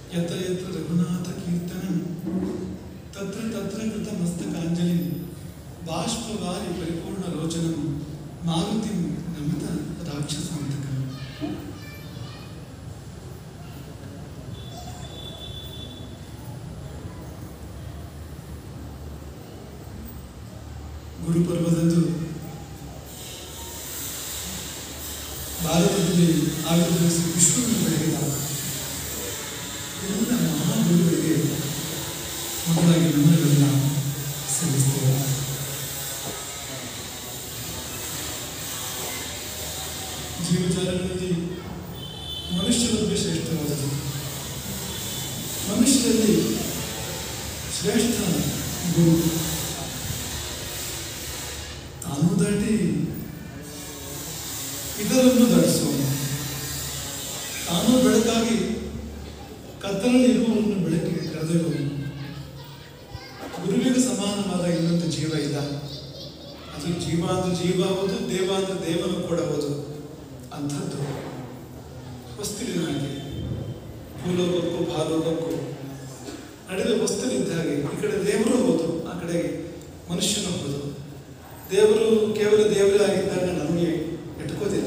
ಯತ್ರ ಯತ್ರ ರಘುನಾಥ ಕೀರ್ತನಂ ತತ್ರ ತತ್ರ ಕೃತ ಮಸ್ತಕಾಂಜಲಿಂ ಬಾಷ್ಪವಾರಿ ಪರಿಪೂರ್ಣ ಲೋಚನಂ ಮಾರುತಿಂ ನಮಿತ ರಾಕ್ಷಸಾಂತಕಂ. ಗುರುಪರ್ವದಂದು ಭಾರತದಲ್ಲಿ ಆವಿರ್ಭವಿಸಿ ವಿಶ್ವವನ್ನು ಬೆಳಗಿದ ಎಲ್ಲ ಮಹಾಗುರುಗಳಿಗೆ ಮೊದಲಾಗಿ ನಮನಗಳನ್ನು ಸಲ್ಲಿಸ್ತೇವೆ. ಜೀವಜಾಲಗಳಲ್ಲಿ ಮನುಷ್ಯ ಬಗ್ಗೆ ಶ್ರೇಷ್ಠವಾದದ್ದು. ಮನುಷ್ಯರಲ್ಲಿ ಶ್ರೇಷ್ಠ ಗುರು. ತಾನು ದಾಟಿ ಇದರನ್ನು ದಾಟಿಸುವನು. ತಾನು ಬೆಳಕಾಗಿ ಕತ್ತಲಲ್ಲಿ ಇರುವವರನ್ನು ಬೆಳಕಿಗೆ ಕರೆದೊಯ್ಯುವನು. ಗುರುವಿಗೆ ಸಮಾನವಾದ ಇನ್ನೊಂದು ಜೀವ ಇಲ್ಲ. ಅದು ಜೀವ ಅಂದ್ರೆ ಜೀವ ಹೌದು, ದೇವ ಅಂದ್ರೆ ದೇವನು ಕೂಡ ಹೌದು. ಅಂಥದ್ದು ಹೊಸ್ತಿಲಿನ ಹಾಗೆ ಭೂಲೋಕಕ್ಕೂ ಭಾಲೋಕಕ್ಕೂ ನಡುವೆ ಹೊಸ್ತಿಲಿದ್ದ ಹಾಗೆ ಈ ಕಡೆ ದೇವರು ಹೌದು, ಆ ಕಡೆ ಮನುಷ್ಯನು ಹೌದು. ದೇವರು ಕೇವಲ ದೇವರೇ ಆಗಿದ್ದಾಗ ನಮಗೆ ಎಟ್ಕೋದಿಲ್ಲ,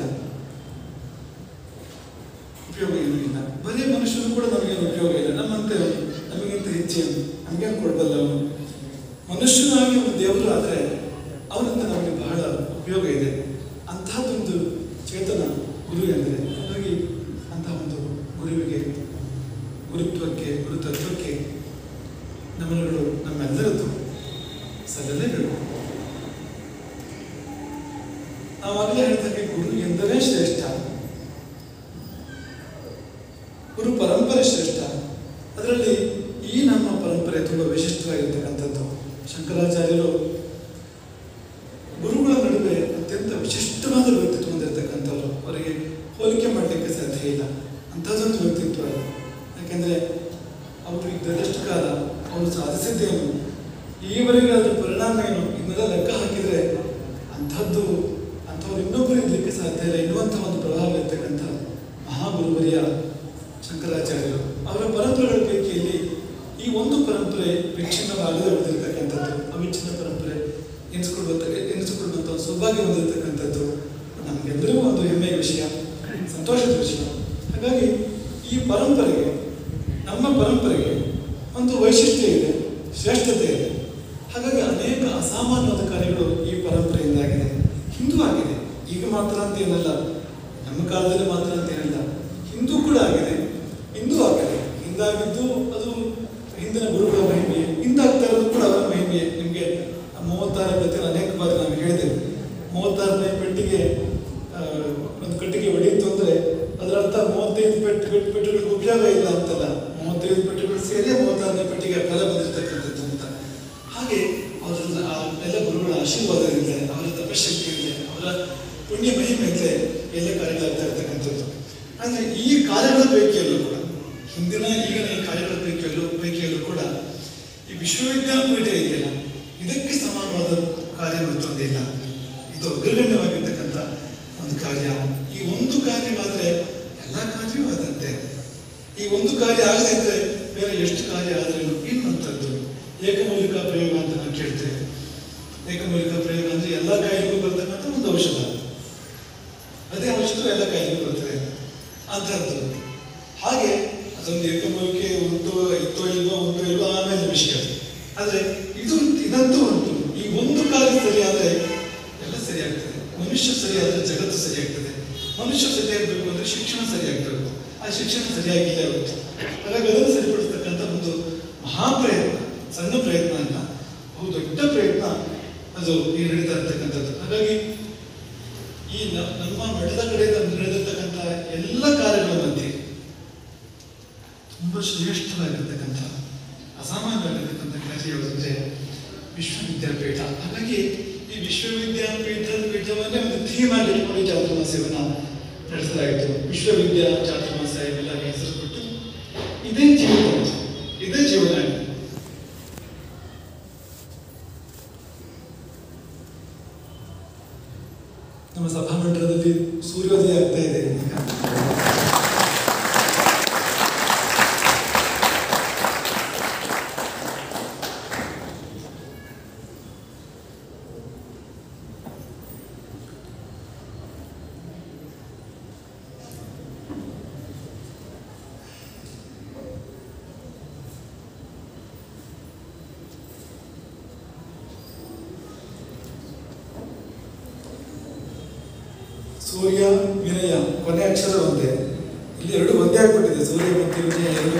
ಉಪಯೋಗ ಏನೂ ಇಲ್ಲ. ಬರೀ ಮನುಷ್ಯನು ಕೂಡ ನಮಗೇನು ಉಪಯೋಗ ಇಲ್ಲ. ನಮ್ಮಂತೆ ನಮಗಿಂತ ಹೆಚ್ಚೇನು ನಮಗೇನು ಕೊಡಬಲ್ಲ ಅವನು. ಮನುಷ್ಯನಾಗಿ ಅವನು ದೇವರು ಆದರೆ ಅವನಿಂದ ನಮಗೆ ಬಹಳ ಉಪಯೋಗ ಇದೆ. ಅಂಥದ್ದೊಂದು ಚೇತನ ಗುರು ಎಂದರೆ. ಹಾಗಾಗಿ ಅಂತಹ ಒಂದು ಗುರುವಿಗೆ, ಗುರುತ್ವಕ್ಕೆ, ಗುರುತತ್ವಕ್ಕೆ ನಮ್ಮಗಳು ನಮ್ಮೆಲ್ಲರದ್ದು ಸಲ್ಲಲೇಬೇಕು. ನಾವಾಗಲೇ ಹೇಳಿದಾಗೆ ಗುರು ಎಂದರೆ ಶ್ರೇಷ್ಠ, ಗುರು ಪರಂಪರೆ ಶ್ರೇಷ್ಠ. ಅದರಲ್ಲಿ ಈ ನಮ್ಮ ಪರಂಪರೆ ತುಂಬ ವಿಶಿಷ್ಟವಾಗಿರ್ತಕ್ಕಂಥದ್ದು. ಶಂಕರಾಚಾರ್ಯರು ಗುರುಗಳ ನಡುವೆ ಅತ್ಯಂತ ವಿಶಿಷ್ಟವಾದ ವ್ಯಕ್ತಿತ್ವ ಹೊಂದಿರತಕ್ಕಂಥವ್ರು. ಅವರಿಗೆ ಹೋಲಿಕೆ ಮಾಡಲಿಕ್ಕೆ ಸಾಧ್ಯ ಇಲ್ಲ. ಅಂಥದ್ದೊಂದು ವ್ಯಕ್ತಿತ್ವ. ಯಾಕೆಂದರೆ ಅವರು ಇದ್ದಷ್ಟು ಕಾಲ ಅವರು ಸಾಧಿಸಿದ್ದೇನು, ಈವರೆಗೆ ಅದರ ಪರಿಣಾಮ ಏನು, ಇದನ್ನೆಲ್ಲ ಲೆಕ್ಕ ಹಾಕಿದರೆ ಅಂಥವ್ರು ಇನ್ನೊಬ್ಬರು ಇರಲಿಕ್ಕೆ ಸಾಧ್ಯ ಇಲ್ಲ. ಇನ್ನುವಂಥ ಒಂದು ಪ್ರಭಾವ ಇರ್ತಕ್ಕಂಥ ಮಹಾಗುರುವರಿಯ ಶಂಕರಾಚಾರ್ಯರು. ಅವರ ಪರಂಪರೆಗಳ ಪೈಕಿಯಲ್ಲಿ ಈ ಒಂದು ಪರಂಪರೆ ವಿಚ್ಛಿನ್ನವಾಗದೆ ಉಳಿದಿರ್ತಕ್ಕಂಥದ್ದು, ಅವಿಚ್ಛಿನ್ನ ಪರಂಪರೆ ಎನಿಸಿಕೊಳ್ಳುವಂಥ ಒಂದು ಸೌಭಾಗ್ಯ ಹೊಂದಿರತಕ್ಕಂಥದ್ದು ನಮಗೆಲ್ಲರಿಗೂ ಒಂದು ಹೆಮ್ಮೆಯ ವಿಷಯ, ಸಂತೋಷದ ವಿಷಯ. ಹಾಗಾಗಿ ಈ ಪರಂಪರೆಗೆ, ನಮ್ಮ ಪರಂಪರೆಗೆ ಒಂದು ವೈಶಿಷ್ಟ್ಯ ಇದೆ, ಶ್ರೇಷ್ಠತೆ ಇದೆ. ಹಾಗಾಗಿ ಅನೇಕ ಅಸಾಮಾನ್ಯವಾದ ಕಾರ್ಯಗಳು ಈ ಪರಂಪರೆಯಿಂದಾಗಿದೆ. ಹಿಂದೂ ಆಗಿದೆ, ಈಗ ಮಾತ್ರ ಅಂತ ಏನಲ್ಲ, ನಮ್ಮ ಕಾಲದಲ್ಲಿ ಮಾತ್ರ ಅಂತ ಏನಿಲ್ಲ, ಹಿಂದೂ ಕೂಡ ಆಗಿದೆ, ಹಿಂದೂ ಆಗಿದೆ. ಹಿಂದಾಗಿದ್ದು ಅದು ಹಿಂದಿನ ಗುರುಗಳ ಮಹಿಮೆಯೇ, ಹಿಂದಾಗ್ತಾ ಇರೋದು ಕೂಡ ಅವರ ಮಹಿಮೆಯೇ. ನಿಮಗೆ 36 ಪ್ರತಿ ಅನೇಕ ಬಾರಿ ನಾವು ಹೇಳಿದ್ದೇವೆ. 36ನೇ ಪೆಟ್ಟಿಗೆ ಒಂದು ಕಟ್ಟಿಗೆ ಹೊಡೆಯಿತು ಅಂದರೆ ಅದರ ಅರ್ಥ 35 ಪೆಟ್ಟುಗಳಿಗೆ ಉಪಯೋಗ ಇಲ್ಲ ಅಂತಲ್ಲ, 35 ಪೆಟ್ಟುಗಳು ಸೇರಿ 36ನೇ ಪೆಟ್ಟಿಗೆ ಫಲ ಬಂದಿರತಕ್ಕಂಥದ್ದು ಅಂತ. ಹಾಗೆ ಅವರ ಎಲ್ಲ ಗುರುಗಳ ಆಶೀರ್ವಾದ ಇದೆ, ಅವರ ತಪಶಕ್ತಿ ಇದೆ, ಅವರ ಪುಣ್ಯ ಮಹಿಮೆ ಇದೆ, ಎಲ್ಲ ಕಾರ್ಯಗಳಾಗ್ತಾ ಇರ್ತಕ್ಕಂಥದ್ದು. ಅಂದರೆ ಈ ಕಾರ್ಯಗಳ ಪೈಕಿಯಲ್ಲೂ ಕೂಡ, ಹಿಂದಿನ ಈಗಿನ ಈ ಕಾರ್ಯಗಳ ಪೈಕಿಯಲ್ಲೂ ಕೂಡ ಈ ವಿಶ್ವವಿದ್ಯಾಪೀಠ ಇದೆಯಲ್ಲ, ಇದಕ್ಕೆ ಸಮಾನವಾದ ಕಾರ್ಯ ಮತ್ತೊಂದಿಲ್ಲ. ಇದು ಅಗ್ರಗಣ್ಯವಾಗಿರ್ತಕ್ಕಂಥ ಒಂದು ಕಾರ್ಯ. ಈ ಒಂದು ಕಾರ್ಯವಾದರೆ ಎಲ್ಲ ಕಾರ್ಯವೂ ಆದಂತೆ. ಈ ಒಂದು ಕಾರ್ಯ ಆಗದಿದ್ದರೆ ಬೇರೆ ಎಷ್ಟು ಕಾರ್ಯ ಆದ್ರೇನು ಇನ್ನೊಂಥದ್ದು. ಏಕಮೂಲಿಕ ಪ್ರಯೋಗ ಅಂತ ನಾವು ಕೇಳ್ತೇವೆ. ಏಕಮೂಲಿಕ ಪ್ರಯೋಗ ಅಂದರೆ ಎಲ್ಲ ಕಾಯಿಲೆಗೂ ಬರ್ತಕ್ಕಂಥ ಒಂದು ಔಷಧ. ಅದೇ ಔಷಧ ಎಲ್ಲ ಕಾಯಿಲೆಗೂ ಬರ್ತದೆ ಅಂಥದ್ದು. ಹಾಗೆ ಅದೊಂದು ಏಕಮೂಲಿಕೆ ಉಂಟು, ಇತ್ತೋ ಇಲ್ವೋ ಆಮೇಲೆ ವಿಷಯ. ಆದರೆ ಇದಂತೂ ಉಂಟು. ಈ ಒಂದು ಕಾರ್ಯ ಸರಿಯಾದರೆ ಎಲ್ಲ ಸರಿಯಾಗ್ತದೆ. ಮನುಷ್ಯ ಸರಿಯಾದರೆ ಜಗತ್ತು ಸರಿಯಾಗ್ತದೆ. ಮನುಷ್ಯ ಸರಿಯಾಗಬೇಕು ಅಂದರೆ ಶಿಕ್ಷಣ ಸರಿಯಾಗಬೇಕು. ಆ ಶಿಕ್ಷಣ ಸರಿಯಾಗಿಲ್ಲ ಇವತ್ತು. ಹಾಗಾಗಿ ಅದನ್ನು ಸರಿಪಡಿಸ್ತಕ್ಕಂಥ ಒಂದು ಮಹಾಪ್ರಯತ್ನ, ಸಣ್ಣ ಪ್ರಯತ್ನ ಅಲ್ಲ, ಬಹು ದೊಡ್ಡ ಪ್ರಯತ್ನ ಅದು ಈ ನಡೀತಾ ಇರ್ತಕ್ಕಂಥದ್ದು. ಹಾಗಾಗಿ ಈ ನಮ್ಮ ಮಠದ ಕಡೆಯಿಂದ ನಡೆದಿರ್ತಕ್ಕಂಥ ಎಲ್ಲ ಕಾರ್ಯಗಳ ಮಧ್ಯೆ ತುಂಬ ಶ್ರೇಷ್ಠವಾಗಿರ್ತಕ್ಕಂಥ, ಅಸಾಮಾನ್ಯವಾಗಿರ್ತಕ್ಕಂಥ ಕಾರ್ಯ ಯಾವುದಂದ್ರೆ ವಿಶ್ವವಿದ್ಯಾಪೀಠ. ಹಾಗಾಗಿ ಈ ವಿಶ್ವವಿದ್ಯಾಪೀಠವನ್ನೇ ಒಂದು ಥೀಮ್ ಆಗಿ ಇಟ್ಕೊಂಡು ಚಾತುರ್ಮಾಸ್ಯವನ್ನು ನಡೆಸಲಾಯಿತು. ವಿಶ್ವವಿದ್ಯಾ ಚಾತುರ್ಮಾಸ ಇವೆಲ್ಲ ಹೆಸರು ಕೊಟ್ಟು ಇದೇ ಜೀವನ. ನಮ್ಮ ಸಭಾಮಂಡಲದಲ್ಲಿ ಸೂರ್ಯೋದಯ ಆಗ್ತಾ ಇದೆ. ಸೂರ್ಯ ವಿನಯ ಕೊನೆ ಅಕ್ಷರ ಒಂದೇ, ಇಲ್ಲಿ ಎರಡು ಒಂದೇ ಆಗ್ಬಿಟ್ಟಿದೆ, ಸೂರ್ಯ ಮತ್ತು ವಿನಯ ಎರಡು.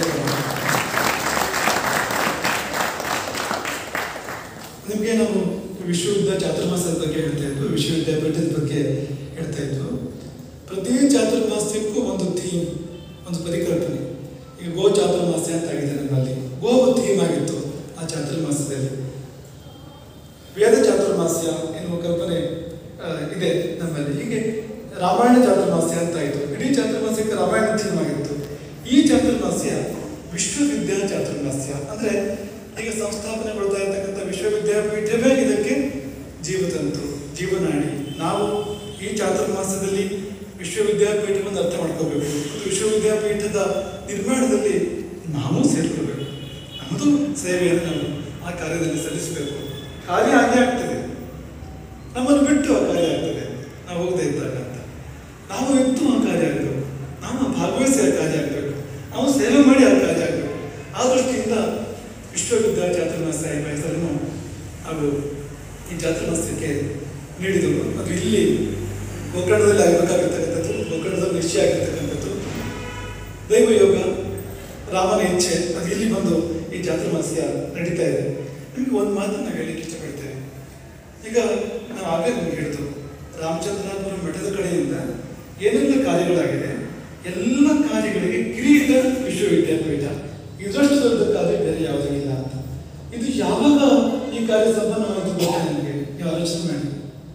ನಿಮಗೆ ನಾವು ವಿಶ್ವವಿದ್ಯಾ ಚಾತುರ್ಮಾಸದ ಬಗ್ಗೆ ಹೇಳ್ತಾ ಇದ್ವು, ವಿಶ್ವವಿದ್ಯಾಪೀಠದ ಬಗ್ಗೆ ಹೇಳ್ತಾ ಇದ್ವು. ಪ್ರತಿ ಚಾತುರ್ಮಾಸ್ಯಕ್ಕೂ ಒಂದು ಥೀಮ್, ಒಂದು ಪರಿಕಲ್ಪನೆ. ಈಗ ಗೋ ಚಾತುರ್ಮಾಸ್ಯ ಅಂತ ಆಗಿದೆ ನಮ್ಮಲ್ಲಿ, ಗೋವು ಥೀಮ್ ಆಗಿತ್ತು ಆ ಚಾತುರ್ಮಾಸದಲ್ಲಿ. ವೇದ ಚಾತುರ್ಮಾಸ್ಯ ಎನ್ನುವ ಕಲ್ಪನೆ ಇದೆ ನಮ್ಮಲ್ಲಿ. ಹೀಗೆ ರಾಮಾಯಣ ಚಾತುರ್ಮಾಸ್ಯ ಅಂತ ಆಯಿತು, ಇಡೀ ಚಾತುರ್ಮಾಸ್ಯಕ್ಕೆ ರಾಮಾಯಣ ಥೀಮ್ ಆಗಿತ್ತು. ಈ ಚಾತುರ್ಮಾಸ್ಯ ವಿಶ್ವವಿದ್ಯಾ ಚಾತುರ್ಮಾಸ್ಯ ಅಂದರೆ ಈಗ ಸಂಸ್ಥಾಪನೆಗೊಳ್ತಾ ಇರತಕ್ಕಂಥ ವಿಶ್ವವಿದ್ಯಾಪೀಠವೇ ಇದಕ್ಕೆ ಜೀವತಂತು, ಜೀವನಾಡಿ. ನಾವು ಈ ಚಾತುರ್ಮಾಸದಲ್ಲಿ ವಿಶ್ವವಿದ್ಯಾಪೀಠವನ್ನು ಅರ್ಥ ಮಾಡ್ಕೋಬೇಕು. ವಿಶ್ವವಿದ್ಯಾಪೀಠದ ನಿರ್ಮಾಣದಲ್ಲಿ ನಾವು ಸೇರ್ಕೋಬೇಕು. ನಮ್ಮದು ಸೇವೆಯನ್ನು ನಾವು ಆ ಕಾರ್ಯದಲ್ಲಿ ಸಲ್ಲಿಸಬೇಕು. ಕಾರ್ಯ ಹಾಗೆ ಆಗ್ತದೆ, ನಮ್ಮನ್ನು ಬಿಟ್ಟು ಆ ಕಾರ್ಯ ಆಗ್ತದೆ ನಾವು ಹೋಗದೇ ಇದ್ದಾಗ ಅಂತ. ನಾವು ಇದ್ದು ಆ ಕಾರ್ಯ ಆಗಬೇಕು, ನಾವು ಭಾಗವಹಿಸಿ ಆ ಕಾರ್ಯ ಆಗಬೇಕು, ನಾವು ಸೇವೆ ಮಾಡಿ ಆ ಕಾರ್ಯ ಆಗಬೇಕು. ಆ ದೃಷ್ಟಿಯಿಂದ ವಿಶ್ವವಿದ್ಯಾ ಚಾತುರ್ಮಾಸ ಎಂಬ ಹೆಸರನ್ನು ಹಾಗೂ ಈ ಚಾತುರ್ಮಾಸಕ್ಕೆ ನೀಡಿದವರು. ಅದು ಇಲ್ಲಿ ಗೋಕರ್ಣದಲ್ಲಿ ಆಗಬೇಕಾಗಿರ್ತಕ್ಕಂಥದ್ದು, ಗೋಕರ್ಣದಲ್ಲಿ ನಿಶ್ಚಯ ಆಗಿರ್ತಕ್ಕಂಥದ್ದು. ದೈವಯೋಗ, ರಾಮನ ಇಚ್ಛೆ, ಅದು ಇಲ್ಲಿ ಬಂದು ಈ ಚಾತುರ್ಮಾಸ್ಯ ನಡೀತಾ ಇದೆ. ನಿಮಗೆ ಒಂದು ಮಾತನ್ನು ಹೇಳಲಿಕ್ಕೆ ಇಷ್ಟಪಡ್ತೇನೆ. ಈಗ ನಾವು ಆಗಲೇ ನಿಮ್ಗೆ ಹೇಳಿದ್ರು, ರಾಮಚಂದ್ರನಾಥಪುರ ಮಠದ ಕಡೆಯಿಂದ ಏನೆಲ್ಲ ಕಾರ್ಯಗಳಾಗಿದೆ, ಎಲ್ಲ ಕಾರ್ಯಗಳಿಗೆ ಕಿರೀಟ ವಿಶ್ವವಿದ್ಯಾಪೀಠ. ಇದರಷ್ಟು ದೊಡ್ಡ ಕಾರ್ಯ ಬೇರೆ ಯಾವುದೂ ಇಲ್ಲ ಅಂತ. ಇದು ಯಾವಾಗ ಈ ಕಾರ್ಯ ಸಂಪನ್ನವಾಯಿತು ಗೊತ್ತಾ ನಿಮಗೆ? ನೀವು ಆಲೋಚನೆ ಮಾಡಿ.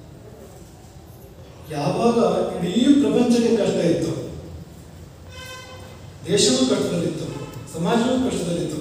ಯಾವಾಗ ಇಡೀ ಪ್ರಪಂಚಕ್ಕೆ ಕಷ್ಟ ಇತ್ತು, ದೇಶವೂ ಕಷ್ಟದಲ್ಲಿತ್ತು, ಸಮಾಜವೂ ಕಷ್ಟದಲ್ಲಿತ್ತು,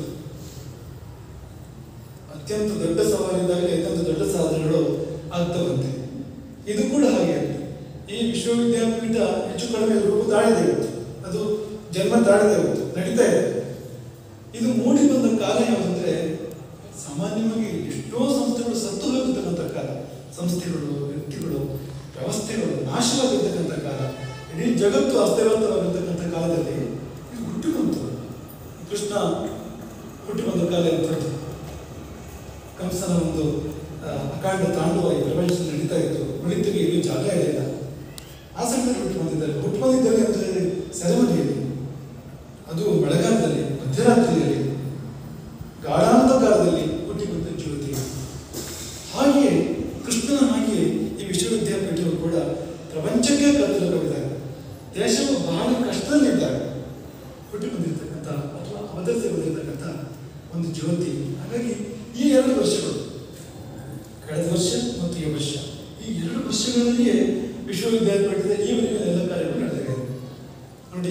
ಅತ್ಯಂತ ದೊಡ್ಡ ಸವಾಲಿಂದಾಗಲಿ ಅತ್ಯಂತ ದೊಡ್ಡ ಸಾಧನೆಗಳು ಆಗ್ತಾ ಬಂತೆ. ಇದು ಕೂಡ ಹಾಗೆ. ಈ ವಿಶ್ವವಿದ್ಯಾಪೀಠ ಹೆಚ್ಚು ಕಡಿಮೆ ರೂಪ ತಾಳಿದೆ ಇವತ್ತು, ಅದು ಜನ್ಮ ತಾಳಿದೆ ಇವತ್ತು, ನಡೀತಾ ಇದೆ. ಇದು ಮೂಡಿ ಬಂದ ಕಾಲ ಯಾವುದಂದ್ರೆ, ಸಾಮಾನ್ಯವಾಗಿ ಎಷ್ಟೋ ಸಂಸ್ಥೆಗಳು ಸತ್ತು ಹೋಗಿರ್ತಕ್ಕಂಥ ಕಾಲ, ಸಂಸ್ಥೆಗಳು, ವ್ಯಕ್ತಿಗಳು, ವ್ಯವಸ್ಥೆಗಳು ನಾಶವಾಗಿರ್ತಕ್ಕಂಥ ಕಾಲ, ಇಡೀ ಜಗತ್ತು ಅಸ್ತವ್ಯಸ್ತವಾಗಿರ್ತಕ್ಕಂಥ ಕಾಲದಲ್ಲಿ ಇದು ಹುಟ್ಟಿ ಬಂತು. ಕೃಷ್ಣ ಹುಟ್ಟಿ ಬಂದ ಕಾಲ ಇರ್ತದ್ದು, ಕಂಸನ ಒಂದು ಅಕಾಂಡ ತಾಂಡವ ಈ ಪ್ರಪಂಚದಲ್ಲಿ ನಡೀತಾ ಇತ್ತು, ಉಳಿತಿಗೆ ಇಲ್ಲಿ ಜಾಗ ಇರಲಿಲ್ಲ. ಆ ಸಮಯದಲ್ಲಿ ಹುಟ್ಟು ಬಂದಿದ್ದಾರೆ. ಹುಟ್ಟು ಬಂದಿದ್ದಲ್ಲಿ ಅಂದರೆ ಸೆರೆಮನಿಯಲ್ಲಿ, ಅದು ಮಳೆಗಾಲದಲ್ಲಿ, ಮಧ್ಯರಾತ್ರಿಯಲ್ಲಿ, ಗಾಢಾಂಧಕಾರದಲ್ಲಿ ಹುಟ್ಟಿ ಬಂದ ಜ್ಯೋತಿ. ಹಾಗೆಯೇ ಕೃಷ್ಣನ ಹಾಗೆಯೇ ಈ ವಿಶ್ವವಿದ್ಯಾಪೀಠವು ಕೂಡ ಪ್ರಪಂಚಕ್ಕೆ ಕತ್ತಲು ಕವಿದಾಗ, ದೇಶವು ಬಹಳ ಕಷ್ಟದಲ್ಲಿದ್ದಾಗ ಹುಟ್ಟಿ ಬಂದಿರತಕ್ಕಂಥ ಅಥವಾ ಅವತರಿಸಿ ಬಂದಿರತಕ್ಕಂಥ ಒಂದು ಜ್ಯೋತಿ. ಹಾಗಾಗಿ ಈ 2 ವರ್ಷಗಳು, ಕಳೆದ ವರ್ಷ ಮತ್ತು ಈ ವರ್ಷ, ಈ 2 ವರ್ಷಗಳಲ್ಲಿಯೇ ವಿಶ್ವವಿದ್ಯಾಪೀಠದ ಈ ವರೆಗಿನ ಎಲ್ಲ ಕಾರ್ಯಗಳು ನಡೆದಿದೆ ನೋಡಿ.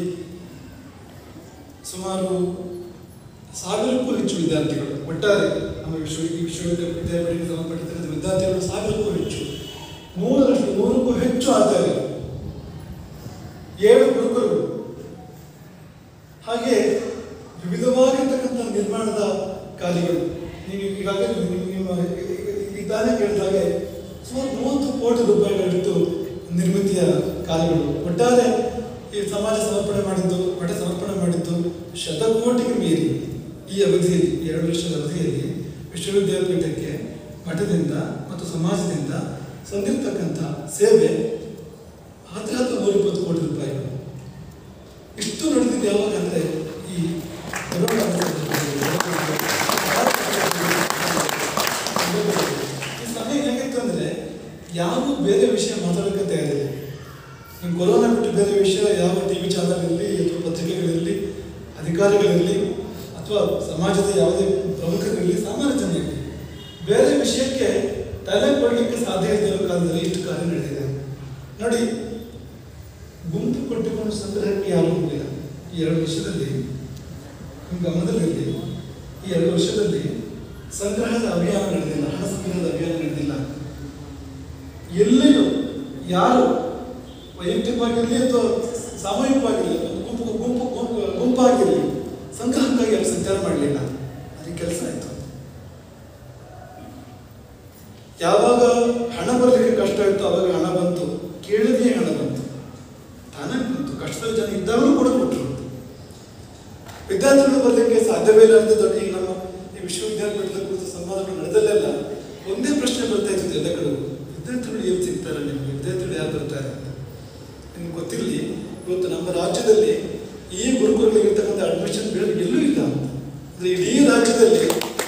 ಸುಮಾರು 1000ಕ್ಕೂ ಹೆಚ್ಚು ವಿದ್ಯಾರ್ಥಿಗಳು, ಒಟ್ಟಾರೆ ನಮ್ಮ ವಿಶ್ವವಿದ್ಯಾಪೀಠಕ್ಕೆ ಸಂಬಂಧಪಟ್ಟಿರ್ತಕ್ಕಂಥ ವಿದ್ಯಾರ್ಥಿಗಳು 1000ಕ್ಕೂ ಹೆಚ್ಚು, 100ಕ್ಕೂ ಹೆಚ್ಚು ಆಚಾರ್ಯರು, 7 ಗುರುಕುಲಗಳು, ಹಾಗೆ ವಿವಿಧವಾಗಿರ್ತಕ್ಕಂಥ ನಿರ್ಮಾಣದ ಕಾರ್ಯಗಳು. ನೀವು ಈಗಾಗಲೇ ನಿಮ್ಮ ವಿಧಾನ ಕೇಳಿದಾಗೆ ಸುಮಾರು 30 ಕೋಟಿ ರೂಪಾಯಿಗಳಷ್ಟು ನಿರ್ಮಿತಿಯ ಕಾರ್ಯಗಳು. ಒಟ್ಟಾರೆ ಈ ಸಮಾಜ ಸಮರ್ಪಣೆ ಮಾಡಿದ್ದು, ಮಠ ಸಮರ್ಪಣೆ ಮಾಡಿದ್ದು ಶತಕೋಟಿಗೆ ಮೀರಿ ಈ ಅವಧಿಯಲ್ಲಿ, 2 ವರ್ಷದ ಅವಧಿಯಲ್ಲಿ ವಿಶ್ವವಿದ್ಯಾಪೀಠಕ್ಕೆ ಮಠದಿಂದ ಮತ್ತು ಸಮಾಜದಿಂದ ಸಂದಿರ್ತಕ್ಕಂಥ ಸೇವೆ 120 ಕೋಟಿ ರೂಪಾಯಿಗಳು. ಇಷ್ಟು ನಡೆದಿದ್ದು ಯಾವಾಗ ಅಂದರೆ ಈ ಸಮಯ ಹೇಗಿತ್ತು ಅಂದರೆ, ಯಾವ ಬೇರೆ ವಿಷಯ ಮಾತಾಡೋಕ್ಕೆ ತಯಾರಿಲ್ಲ. ನಿಮ್ಮ ಕೊರೋನಾ ಬಿಟ್ಟು ಬೇರೆ ವಿಷಯ ಯಾವ TV ಚಾನಲ್ ಇರಲಿ ಅಥವಾ ಪತ್ರಿಕೆಗಳಿರಲಿ, ಅಧಿಕಾರಿಗಳಿರಲಿ ಅಥವಾ ಸಮಾಜದ ಯಾವುದೇ ಪ್ರಮುಖರಿರಲಿ, ಸಾಮಾನ್ಯ ಜನ ಇರಲಿ, ಬೇರೆ ವಿಷಯಕ್ಕೆ ತಲೆ ಕೊಡಲಿಕ್ಕೆ ಸಾಧ್ಯ ಇದ್ದಿರೋ ಕಾಲದಲ್ಲಿ ಇಷ್ಟು ಕಾರ್ಯ ನಡೆದಿದೆ ನೋಡಿ. ಗುಂಪು ಕೊಟ್ಟುಕೊಂಡು ಸಂಗ್ರಹಕ್ಕೆ ಯಾರೂ ಹೋಗಲಿಲ್ಲ. ಈ 2 ವರ್ಷದಲ್ಲಿ ನಿಮ್ಮ ಗಮನದಲ್ಲಿರಲಿ, ಈ 2 ವರ್ಷದಲ್ಲಿ ಸಂಗ್ರಹದ ಅಭಿಯಾನ ನಡೆದಿಲ್ಲ, ಹಣ ಸಂಗ್ರಹದ ಅಭಿಯಾನ ನಡೆದಿಲ್ಲ. ಎಲ್ಲಿಯೂ ಯಾರು ವೈಯಕ್ತಿಕವಾಗಿರಲಿ ಅಥವಾ ಸಾಮೂಹಿಕವಾಗಿರಲಿ, ಗುಂಪಾಗಿರಲಿ, ಸಂಗ್ರಹಕ್ಕಾಗಿ ಯಾರು ಸಂಚಾರ ಮಾಡಲಿಲ್ಲ. ಅದಕ್ಕೆ ಕೆಲಸ ಆಯಿತು. ಯಾವಾಗ ಹಣ ಬರಲಿಕ್ಕೆ ಕಷ್ಟ ಆಯಿತು ಆವಾಗ ಹಣ ಬಂತು, ಕೇಳದೇ ಹಣ ಬಂತು, ತಾನೇ ಬಂತು. ಕಷ್ಟದ ಜನ ಇದ್ದಾಗಲೂ ಕೂಡ ಕೊಟ್ಟರು. ವಿದ್ಯಾರ್ಥಿಗಳು ಬರಲಿಕ್ಕೆ ಸಾಧ್ಯವೇ ಇಲ್ಲ ಅಂತ ದೊಡ್ಡ ಈಗ ನಮ್ಮ ಈ ವಿಶ್ವವಿದ್ಯಾಪೀಠದ ಕುರಿತು ಸಂವಾದಗಳು ನಡೆದಲ್ಲೆಲ್ಲ ಒಂದೇ ಪ್ರಶ್ನೆ ಬರ್ತಾ ಇತ್ತು ಎಲ್ಲ ಕಡೆ, ವಿದ್ಯಾರ್ಥಿಗಳು ಏನು ಸಿಗ್ತಾರೆ ನಿಮಗೆ, ವಿದ್ಯಾರ್ಥಿಗಳು ಯಾರು ಬರ್ತಾರೆ ಅಂತ. ಗೊತ್ತಿರಲಿ, ಇವತ್ತು ನಮ್ಮ ರಾಜ್ಯದಲ್ಲಿ ಈ ಗುರುಕುಲಗಳಿರ್ತಕ್ಕಂಥ ಅಡ್ಮಿಷನ್ ಬೇರೆ ಎಲ್ಲೂ ಇಲ್ಲ. ಅಂದರೆ ಇಡೀ ರಾಜ್ಯದಲ್ಲಿ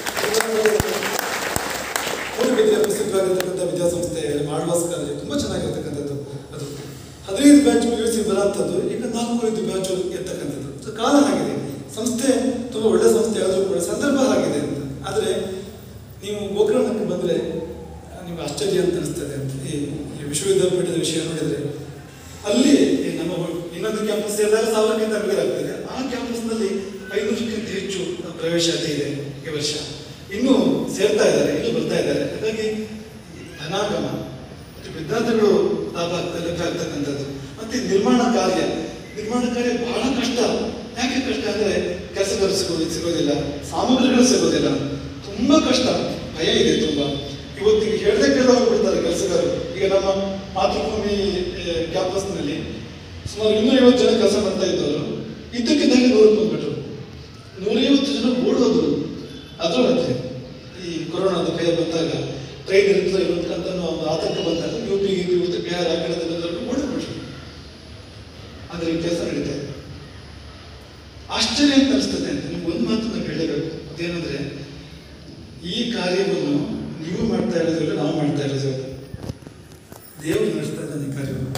ಮೂಡುಬಿದಿರೆ ಪ್ರಸಿದ್ಧವಾಗಿರ್ತಕ್ಕಂಥ ವಿದ್ಯಾಸಂಸ್ಥೆ ಆಳ್ವಾಸ್ ಕಾಲೇಜ್ ತುಂಬ ಚೆನ್ನಾಗಿರ್ತಕ್ಕಂಥದ್ದು. ಅದು 15 ಬ್ಯಾಚ್ PUC ಬರೋಂಥದ್ದು ಈಗ 4-5 ಬ್ಯಾಚ್ ಇರ್ತಕ್ಕಂಥದ್ದು. ಕಾಲ ಆಗಿದೆ, ಸಂಸ್ಥೆ ತುಂಬ ಒಳ್ಳೆ ಸಂಸ್ಥೆ ಆದರೂ ಕೂಡ ಸಂದರ್ಭ ಆಗಿದೆ ಅಂತ. ಆದರೆ ನೀವು ಗೋಕರ್ಣಕ್ಕೆ ಬಂದರೆ ನಿಮ್ಗೆ ಆಶ್ಚರ್ಯ ಅಂತ ಅನಿಸ್ತದೆ. ಈ ವಿಶ್ವವಿದ್ಯಾಪೀಠದ ವಿಷಯ ನೋಡಿದರೆ ಅಲ್ಲಿ ನಮ್ಮ ಇನ್ನೊಂದು ಕ್ಯಾಂಪಸ್ ಸೇರಿದಾಗ 1000ಕ್ಕಿಂತ ಕಡಿಮೆ ಆ ಕ್ಯಾಂಪಸ್ನಲ್ಲಿ 500ಕ್ಕಿಂತ ಹೆಚ್ಚು ಪ್ರವೇಶಾತಿ ಇದೆ ಈ ವರ್ಷ. ಇನ್ನೂ ಸೇರ್ತಾ ಇದ್ದಾರೆ, ಇನ್ನೂ ಬರ್ತಾ ಇದ್ದಾರೆ. ಹಾಗಾಗಿ ಧನಾಗಮ ಮತ್ತು ವಿದ್ಯಾರ್ಥಿಗಳು ಲಾಭ ಆಗ್ತಕ್ಕಂಥದ್ದು. ಮತ್ತು ನಿರ್ಮಾಣ ಕಾರ್ಯ ಬಹಳ ಕಷ್ಟ. ಯಾಕೆ ಕಷ್ಟ ಅಂದರೆ ಕೆಲಸಗಾರ ಸಿಗೋದಿಲ್ಲ, ಸಾಮಗ್ರಿಗಳು ಸಿಗೋದಿಲ್ಲ, ತುಂಬ ಕಷ್ಟ, ಭಯ ಇದೆ ತುಂಬ. ಇವತ್ತಿಗೆ ಹೇಳದೆ ಕೇಳದೆ ಹೋಗ್ಬಿಡ್ತಾರೆ ಕೆಲಸಗಾರರು. ಈಗ ನಮ್ಮ ಮಾತೃಭೂಮಿ ಕ್ಯಾಂಪಸ್ನಲ್ಲಿ ಸುಮಾರು 250 ಜನ ಕೆಲಸ ಮಾಡ್ತಾ ಇದ್ದವರು ಇದ್ದಕ್ಕಿದ್ದಾಗ 100 ಬಂದ್ಬಿಟ್ರು. 150 ಜನ ಓಡೋದ್ರು. ಅದರೊಳಗೆ ಈ ಕೊರೋನಾದ ಭಯ ಬಂದಾಗ ಟ್ರೈನ್ ಇರ್ತದೆ ಅಂತ ಒಂದು ಆತಂಕ ಬಂದಾಗ UP ಮತ್ತು ಬಿಹಾರ ಆ ಕಡೆದೆಲ್ಲರೂ ಓಡಬಿಟ್ರು. ಆದರೆ ಈ ಕೆಲಸ ನಡೀತಾ ಇದೆ. ಆಶ್ಚರ್ಯ ಅಂತ ಅನಿಸ್ತದೆ ಅಂತ ನಿಮ್ಗೆ ಒಂದು ಮಾತು ನಾವು ಹೇಳಬೇಕು. ಅದೇನಂದ್ರೆ ಈ ಕಾರ್ಯವನ್ನು ನೀವು ಮಾಡ್ತಾ ಇರೋದಿಲ್ಲ, ನಾವು ಮಾಡ್ತಾ ಇರೋದಿಲ್ಲ, ದೇವರು ನಡೆಸ್ತಾ ಇದ್ದಾನೆ ಈ ಕಾರ್ಯವನ್ನು.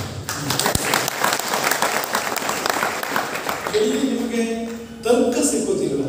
ಎಲ್ಲಿ ನಿಮಗೆ ತರ್ಕ ಸಿಕ್ಕೋದಿಲ್ವ,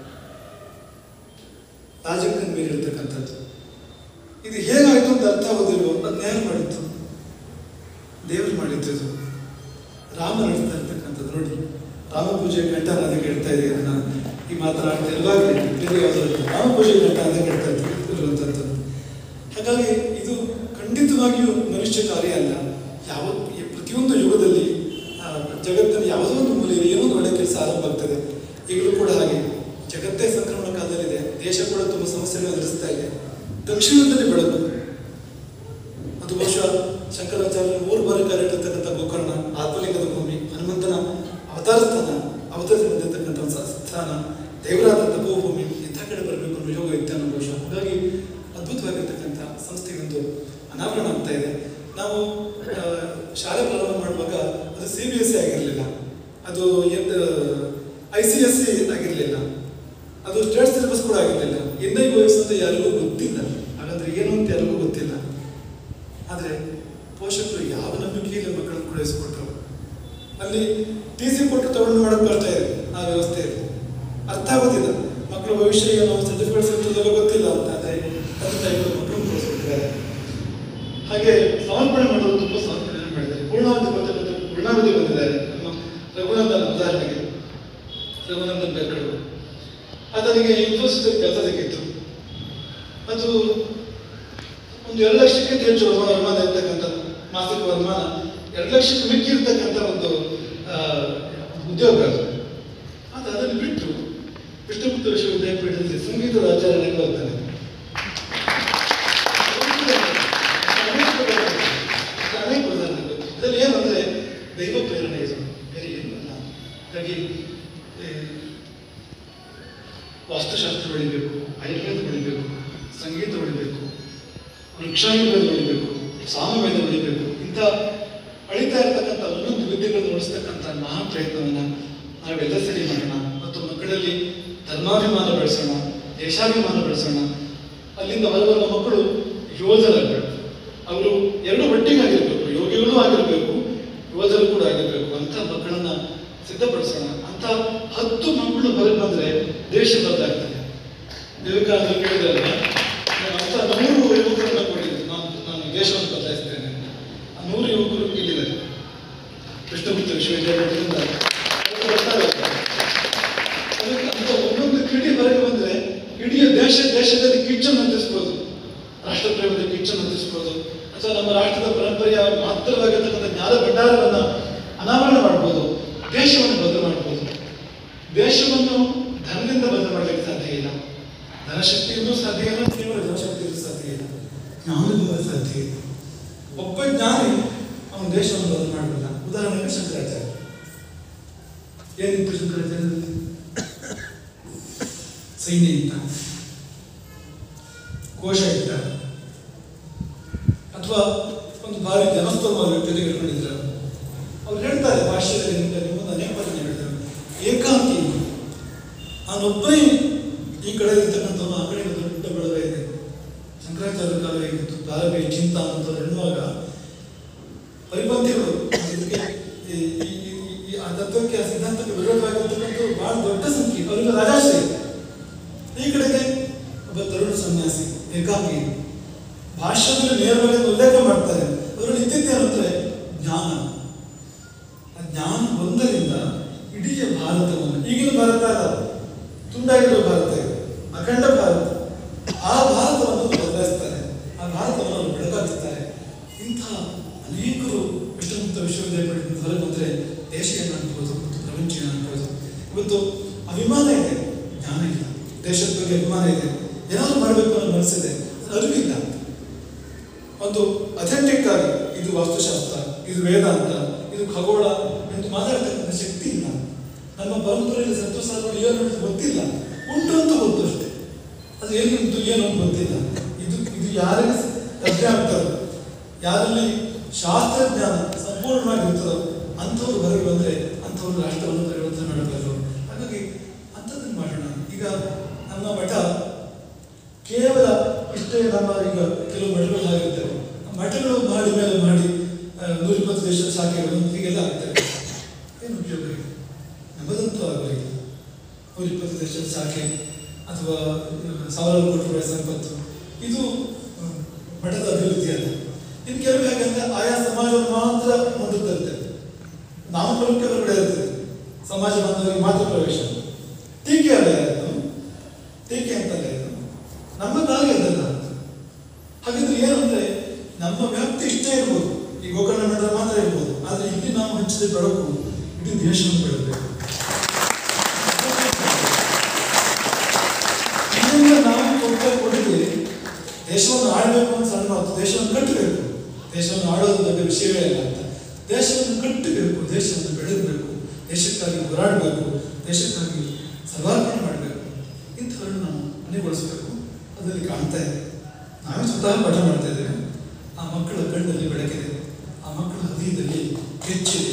ರಾಜಕ್ಕನ ಮೇಲೆ ಇರ್ತಕ್ಕಂಥದ್ದು ಇದು ಹೇಗಾಯ್ತು ಅಂತ ಅರ್ಥ ಆಗೋದಿಲ್ವೋ, ಅದನ್ನ ಯಾರು ಮಾಡಿತ್ತು? ದೇವರು ಮಾಡಿದ್ದು. ರಾಮ ನಡೆಸ್ತಾ ಇರ್ತಕ್ಕಂಥದ್ದು ನೋಡಿ. ರಾಮ ಪೂಜೆ ಗಂಟ ಅದಕ್ಕೆ ಹೇಳ್ತಾ ಇದ್ದೀವಿ. ನಾನು ಈ ಮಾತನಾಡ್ತಾ ಇರುವಾಗಲೇ ಬೇರೆ ಯಾವುದಾದ್ರು ರಾಮ ಪೂಜೆ ಗಂಟ ಅಂತ ಹೇಳ್ತಾ ಇರುವಂಥದ್ದು. ಹಾಗಾಗಿ ಇದು ಖಂಡಿತವಾಗಿಯೂ ಮನುಷ್ಯ ಕಾರ್ಯ ಅಲ್ಲ. ಪ್ರತಿಯೊಂದು ಯುಗದಲ್ಲಿ ಜಗತ್ತಿನ ಯಾವುದೋ ಒಂದು ಮೂಲೆಯಲ್ಲಿ ಏನೋ ಒಳ್ಳೆ ಕೆಲಸ ಆರಂಭ ಆಗ್ತದೆ. ಈಗಲೂ ಕೂಡ ಹಾಗೆ ಜಗತ್ತೇ ಸಂಕ್ರಮಣ ಕಾಲದಲ್ಲಿದೆ. ದೇಶ ಕೂಡ ತುಂಬ ಸಮಸ್ಯೆಗಳು ಎದುರಿಸ್ತಾ ಇದೆ. ದಕ್ಷಿಣದಲ್ಲಿ ಬೆಳಕು, ಅದು ಬಹುಶಃ ಶಂಕರಾಚಾರ್ಯ 3 ಬಾರಿ ಕಾರ್ಯತಕ್ಕಂಥ ಗೋಕರ್ಣ, ಆತ್ಮಲಿಂಗದ ಭೂಮಿ, ಹನುಮಂತನ ಅವತಾರ ಸ್ಥಾನ, ಅವತರಿಸಿ ಬಂದಿರತಕ್ಕಂಥ ಸ್ಥಾನ, ದೇವರಾದ ತಪೋಭೂಮಿ, ಇಂಥ ಕಡೆ ಬರಬೇಕು ಅನ್ನೋ ಯೋಗ ಇತ್ತು ಅನ್ನೋ ಬಹುಶಃ. ಹಾಗಾಗಿ ಅದ್ಭುತವಾಗಿರ್ತಕ್ಕಂಥ ಸಂಸ್ಥೆಗೊಂದು ಅನಾವರಣ ಆಗ್ತಾ ಇದೆ. ನಾವು ಶಾಲೆ ಪ್ರಾರಂಭ ಮಾಡುವಾಗ ಅದು CBSE ಆಗಿರಲಿಲ್ಲ, ಅದು ICSE ಆಗಿರಲಿಲ್ಲ, ಅದು ಸ್ಟೇಟ್ ಸಿಲೆಬಸ್ ಕೂಡ ಆಗಿರಲಿಲ್ಲ. NIOS ಅಂತ ಯಾರಿಗೂ ಗೊತ್ತಿಲ್ಲ, ಹಾಗಾದ್ರೆ ಏನು ಅಂತ ಯಾರಿಗೂ ಗೊತ್ತಿಲ್ಲ. ಆದರೆ ಪೋಷಕರು ಯಾವ ನಂಬಿಕೆಯಲ್ಲಿ ಮಕ್ಕಳನ್ನು ಕಳುಹಿಸಿಕೊಟ್ರು. ಅಲ್ಲಿ TC ಕೊಟ್ಟು ತಗೊಂಡು ಮಾಡೋದು ಕಷ್ಟ ಇದೆ ಆ ವ್ಯವಸ್ಥೆಯಲ್ಲಿ. ಅರ್ಥ ಆಗೋದಿಲ್ಲ, ಮಕ್ಕಳ ಭವಿಷ್ಯ ಈಗ ನಾವು ಸರ್ಟಿಫಿಕೇಟ್ ಸಿಗ್ತದಲ್ಲ ಗೊತ್ತಿಲ್ಲ ಅಂತ. ಆದರೆ ತಂದೆ ತಾಯಿಗಳು ಮಕ್ಕಳನ್ನು ಕಳಿಸ್ಕೊಟ್ಟಿದ್ದಾರೆ. ಹಾಗೆ ಸಮರ್ಪಣೆ ಮಾಡೋದು ತುಂಬ ಸಮರ್ಪಣೆ ಮಾಡಿದ್ದಾರೆ. ಪೂರ್ಣಾವಧಿ ಬಂದಿದ್ದಾರೆ. ನಮ್ಮ ರಘುನಂದನ್ ಉದಾಹರಣೆಗೆ, ರಘುನಂದನ್ ಬೇರ್ಕಡು ಆತನಿಗೆ ಇನ್ಫೋಸಿಸ್ ಕೆಲಸ ಸಿಕ್ಕಿತ್ತು. ಅದು ಒಂದು 2 ಲಕ್ಷಕ್ಕಿಂತ ಹೆಚ್ಚು ವರಮಾನ ಇರ್ತಕ್ಕಂಥ ಮಾಸಿಕ ವರಮಾನ, 2 ಲಕ್ಷಕ್ಕೆ ಮಿಕ್ಕಿ ಇರ್ತಕ್ಕಂಥ ಒಂದು ಉದ್ಯೋಗ ಅದು. ಅದನ್ನು ಬಿಟ್ಟು ವಿಷ್ಣುಗುಪ್ತ ವಿಶ್ವವಿದ್ಯಾಪೀಠದಲ್ಲಿ ಸಂಗೀತದ ಆಚಾರ್ಯನಾಗಿ ಬರ್ತಾನೆ. ಅನೇಕ ಉದಾಹರಣೆಗಳು. ಇದರಲ್ಲಿ ಏನಂದ್ರೆ ದೈವ ಪ್ರೇರಣೆ ಇದು, ಬೇರೆ ಏನು ಅಲ್ಲ. ಹಾಗಾಗಿ ವಾಸ್ತುಶಾಸ್ತ್ರ ಬೆಳಿಬೇಕು, ಆಯುರ್ವೇದ ಬೆಳಿಬೇಕು, ಸಂಗೀತ ಬೆಳಿಬೇಕು, ವೃಕ್ಷಾಯುರ್ವೇದ ಬೆಳಿಬೇಕು, ಸಾಮವೇದ ಬೆಳಿಬೇಕು. ಇಂಥ ಅಳಿತಾ ಇರ್ತಕ್ಕಂಥ ಒಂದೊಂದು ವಿದ್ಯೆಗಳನ್ನು ಉಳಿಸ್ತಕ್ಕಂಥ ಮಹಾ ಪ್ರಯತ್ನವನ್ನು ನಾವೆಲ್ಲ ಸರಿ ಮಾಡೋಣ. ಮತ್ತು ಮಕ್ಕಳಲ್ಲಿ ಧರ್ಮಾಭಿಮಾನ ಬೆಳೆಸೋಣ, ದೇಶಾಭಿಮಾನ ಬೆಳೆಸೋಣ. ಅಲ್ಲಿಂದ ಹೊರಬರುವ ಮಕ್ಕಳು ಯೋಧರಾಗಬೇಕು. ಅವರು ಎರಡು ಒಟ್ಟಿಗಾಗಿರ್ಬೇಕು, ಯೋಗಿಗಳು ಆಗಿರಬೇಕು, ಯೋಧರು ಕೂಡ ಆಗಿರಬೇಕು. ಅಂಥ ಮಕ್ಕಳನ್ನ ಸಿದ್ಧಪಡಿಸೋಣ. ಅಂತ 10 ಮಕ್ಕಳು ಹೊರಗೆ ಬಂದರೆ ದೇಶ ಬದಲಾಗ್ತದೆ. ವಿವೇಕಾನಂದರು ಕೇಳಿದ್ರೆ ಅಂತ 100 ಯುವಕರನ್ನ ಕೊಟ್ಟಿದ್ದು, ನಾನು ದೇಶವನ್ನು ಬದಲಾಯಿಸ್ತೇನೆ. ಆ 100 ಯುವಕರು ಇಲ್ಲಿದ್ದಾರೆ. ವಿಷ್ಣುಗುಪ್ತ ವಿಶ್ವವಿದ್ಯಾಲಯದಿಂದ ಅಂತ ಒಂದೊಂದು ಕಿಡಿ ಹೊರಗೆ ಬಂದರೆ ಇಡೀ ದೇಶದಲ್ಲಿ ಕಿಚ್ಚನ್ನು ಅಂತಿಸ್ಬೋದು, ರಾಷ್ಟ್ರಪ್ರೇಮದ ಕಿಚ್ಚನ್ನು ಅಂತಿಸ್ಬೋದು, ಅಥವಾ ನಮ್ಮ ರಾಷ್ಟ್ರದ ಪರಂಪರೆಯ ಮಹತ್ತರವಾಗಿರ್ತಕ್ಕಂಥ ಜ್ಞಾನ ಭಂಡಾರವನ್ನು ಅನಾವರಣ ಮಾಡ್ಬೋದು. ದೇಶವನ್ನು ಬದಲು ಮಾಡ್ಬೋದು. ದೇಶವನ್ನು ಧನದಿಂದ ಬದಲು ಮಾಡಲಿಕ್ಕೆ ಸಾಧ್ಯ ಇಲ್ಲ, ಧನಶಕ್ತಿಯಿಂದ ಸಾಧ್ಯ ಇಲ್ಲ, ಕೇವಲ ಧನಶಕ್ತಿಯಿಂದ ಸಾಧ್ಯ ಇಲ್ಲ, ಜ್ಞಾನದಿಂದ ಸಾಧ್ಯ ಇಲ್ಲ. ಒಬ್ಬ ಜ್ಞಾನಿ ಅವನ ದೇಶವನ್ನು ಬದಲು ಮಾಡಲಿಲ್ಲ. ಉದಾಹರಣೆಗೆ ಶಂಕರಾಚಾರ್ಯ. ಏನಿತ್ತು ಶಂಕರಾಚಾರ್ಯರಲ್ಲಿ? ಸೈನ್ಯ ಇತ್ತ, ಕೋಶ ಇತ್ತ, ಅಥವಾ ಒಂದು ಭಾರಿ ಜನಸ್ತೋಮವನ್ನು ತೆಗೆದುಕೊಂಡಿದ್ರು. ಅವ್ರು ಹೇಳ್ತಾ ಅವನೊಬ್ಬನೇ ಈ ಕಡೆ ಇರ್ತಕ್ಕಂಥವನು ಆ ಕಡೆ ದೊಡ್ಡ ಬಳಗ ಇದೆ. ಶಂಕರಾಚಾರ್ಯ ಕಾಲ ಹೇಗಿತ್ತು, ಪ್ರಾರಭಿ ಚಿಂತ ಅಂತ ಎನ್ನುವಾಗ ಪರಿಪಂಥಿಗಳು ಆ ತತ್ವಕ್ಕೆ ಆ ಸಿದ್ಧಾಂತಕ್ಕೆ ವಿರೋಧವಾಗಿರ್ತಕ್ಕಂಥ ಬಹಳ ದೊಡ್ಡ ಸಂಖ್ಯೆ. ಅವರಿಗೆ ರಾಜಾಶ್ರಯ. ಈ ಕಡೆಗೆ ಒಬ್ಬ ತರುಣ ಸನ್ಯಾಸಿ ಏಕಾಂಗಿ ಭಾಷ್ಯದಲ್ಲಿ ನೇರವಾಗಿ ಉಲ್ಲೇಖ ಮಾಡ್ತಾರೆ. ಅವರು ನಿಂತಿದ್ದೆ ಅಂದರೆ ಜ್ಞಾನ. ಆ ಜ್ಞಾನ ಒಂದರಿಂದ ಇಡೀ ಭಾರತವನ್ನು, ಈಗಿನ ಭಾರತ ಅಲ್ಲ, ತುಂಡಾಗಿರೋ ಭಾರತ ಇದೆ, ಅಖಂಡ ಭಾರತ, ಆ ಭಾರತವನ್ನು ಬದಲಾಯಿಸ್ತಾರೆ. ಆ ಭಾರತವನ್ನು ಅವರು ಬೆಳಕಾಗ್ತಾರೆ. ಇಂಥ ಅನೇಕರು ವಿಷ್ಣುಗುಪ್ತ ವಿಶ್ವವಿದ್ಯಾಲಯದಿಂದ ಹೊರಗೆ ಬಂದರೆ ದೇಶ ಏನಾಗ್ಬೋದು ಮತ್ತು ಪ್ರಪಂಚ ಏನಾಗ್ಬೋದು. ಇವತ್ತು ಅಭಿಮಾನ ಇದೆ, ಜ್ಞಾನ ಇಲ್ಲ. ದೇಶದ ಬಗ್ಗೆ ಅಭಿಮಾನ ಇದೆ, ಏನಾದ್ರು ಮಾಡಬೇಕು ಅನ್ನೋ ಮನಸ್ಸಿದೆ, ಅರಿವಿಲ್ಲ. ಒಂದು ಅಥೆಂಟಿಕ್ ಆಗಿ ಇದು ವಾಸ್ತುಶಾಸ್ತ್ರ, ಇದು ವೇದಾಂತ, ಇದು ಖಗೋಳ ಎಂದು ಮಾತಾಡ್ತಕ್ಕಂಥ ಶಕ್ತಿ ಇಲ್ಲ. ನಮ್ಮ ಪರಂಪರೆಯಲ್ಲಿ ಸಂತೋಷಗಳು ಏನು ಗೊತ್ತಿಲ್ಲ, ಉಂಟು ಅಂತ ಗೊತ್ತು ಅಷ್ಟೇ. ಅದು ಎಲ್ಲಿ ಉಂಟು ಏನು ಅಂತ ಗೊತ್ತಿಲ್ಲ. ಇದು ಯಾರಿಗೆ ಲಭ್ಯ ಆಗ್ತದೆ, ಯಾರಲ್ಲಿ ಶಾಸ್ತ್ರಜ್ಞಾನ ಸಂಪೂರ್ಣವಾಗಿರ್ತದೋ ಅಂಥವ್ರು ಹೊರಗೆ ಬಂದರೆ ಅಂಥವ್ರು ರಾಷ್ಟ್ರವನ್ನು ಪರಿವರ್ತನೆ ಮಾಡಬಲ್ಲರು. ಹಾಗಾಗಿ ಅಂಥದ್ದನ್ನು ಮಾಡೋಣ. ಈಗ ನಮ್ಮ ಮಠ ಕೇವಲ ಇಷ್ಟೇ. ನಮ್ಮ ಈಗ ಕೆಲವು ಮಠಗಳು ಆಗಿರ್ತವೆ, ಮಠಗಳು ಮಾಡಿ ಮೇಲೆ ಮಾಡಿ 120 ದೇಶದ ಶಾಖೆಗಳು ಹೀಗೆಲ್ಲ ಆಗ್ತವೆ. ಏನು ಉಪಯೋಗ ಇದೆ? ನಮ್ಮದಂತೂ ಆಗೋದಿಲ್ಲ. 120 ದೇಶದ ಶಾಖೆ ಅಥವಾ 1000 ಕೋಟಿ ರೂಪಾಯಿ ಸಂಪತ್ತು ಇದು ಮಠದ ಅಭಿವೃದ್ಧಿ ಅಲ್ಲ. ಇನ್ನು ಕೆಲವು ಹೇಗಂದ್ರೆ ಆಯಾ ಸಮಾಜವನ್ನು ಮಾತ್ರ ಹೊಂದುತ್ತಂತೆ. ನಾಮಫಲಕ್ಕೆ ಹೊರಗಡೆ ಇರ್ತದೆ, ಸಮಾಜ ಬಾಂಧವರಿಗೆ ಮಾತ್ರ ಪ್ರವೇಶ. ಟೀಕೆ ಅಲ್ಲ ಇದು, ಟೀಕೆ ಅಂತಲ್ಲ ಇದು, ನಮ್ಮ ಕಾಲಿಗೆ ಅದಲ್ಲ. ಹಾಗಿದ್ರೆ ಏನು ಅಂದ್ರೆ ನಮ್ಮ ವ್ಯಾಪ್ತಿ ಇಷ್ಟೇ ಇರ್ಬೋದು, ಈ ಗೋಕರ್ಣ ಮಠದ ಮಾತ್ರ ಇರ್ಬೋದು. ಆದ್ರೆ ಇಲ್ಲಿ ನಾವು ಹಂಚಿದ ಬೆಳಕು ಇಡೀ ದೇಶವನ್ನು ಬೆಳಬೇಕು. ಇದರಿಂದ ನಾವು ಕೊಟ್ಟ ಕೊಡುಗೆ ದೇಶವನ್ನು ಆಡಬೇಕು ಅಂತ ಸಣ್ಣ ಮಾತು. ದೇಶವನ್ನು ಕಟ್ಟಬೇಕು. ದೇಶವನ್ನು ಆಡೋದು ದೊಡ್ಡ ವಿಷಯವೇ ಇಲ್ಲ ಅಂತ. ದೇಶವನ್ನು ಕಟ್ಟಬೇಕು, ದೇಶವನ್ನು ಬೆಳೆಯಬೇಕು, ದೇಶಕ್ಕಾಗಿ ಹೋರಾಡಬೇಕು, ದೇಶಕ್ಕಾಗಿ ಸರ್ವಾರ್ಪಣೆ ಮಾಡಬೇಕು. ಇಂಥವರನ್ನು ನಾವು ಮನೆಗೊಳಿಸಬೇಕು. ಅದರಲ್ಲಿ ಕಾಣ್ತಾ ಇದೆ. ನಾವೇ ಸ್ವತಃ ಪಾಠ ಮಾಡ್ತಾ ಇದ್ದೇವೆ. ಆ ಮಕ್ಕಳ ಕಣ್ಣಲ್ಲಿ ಬೆಳಕಿದೆ, ಆ ಮಕ್ಕಳ ಹೃದಯದಲ್ಲಿ ಹೆಚ್ಚಿದೆ,